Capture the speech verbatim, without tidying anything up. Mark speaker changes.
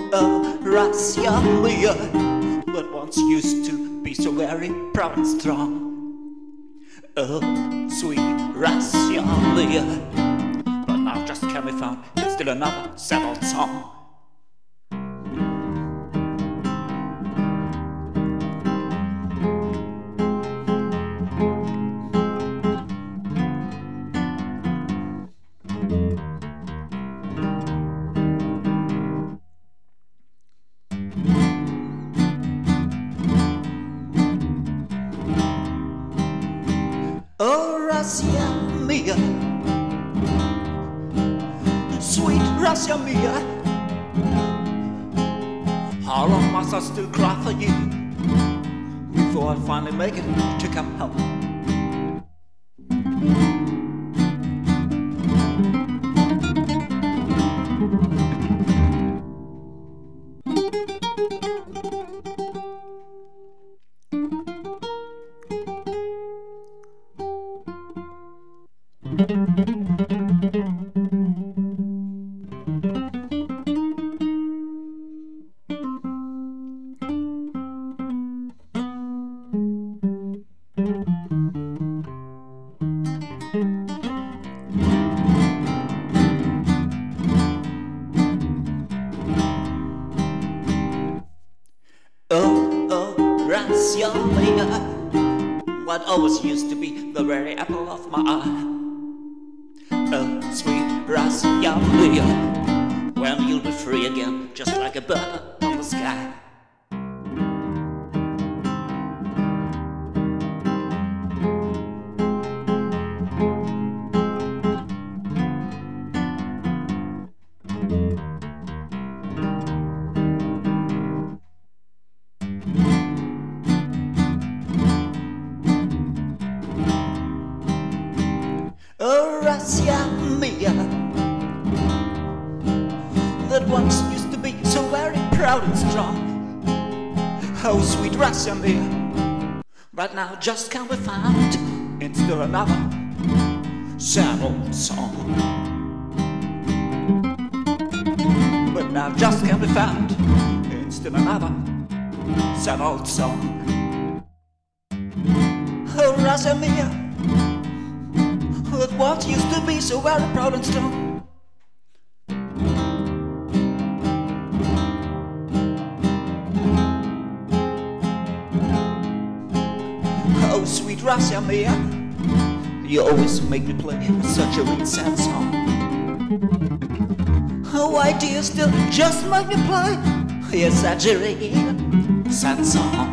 Speaker 1: oh, Russia, that once used to be so very proud and strong. Oh, sweet Russia, but now just can't be found. It's still another sad old song. Oh, Russia mia, sweet Russia mia, how long must I still cry for you before I finally make it to come home? Oh, oh, Russia mia, what always used to be the very apple of my eye. Oh, sweet Russia mia, when you'll be free again, just like a bird on the sky. Oh, Russia mia, that once used to be so very proud and strong. Oh, sweet Russia mia, but now just can't be found. It's still another sad old song. But now just can't be found. It's still another sad old song. Oh, Russia mia, that once used to be so very proud and strong. Oh, sweet Russia mia, you always make me play such a real sad song. Oh, why do you still just make me play? Yes, such a real sad song.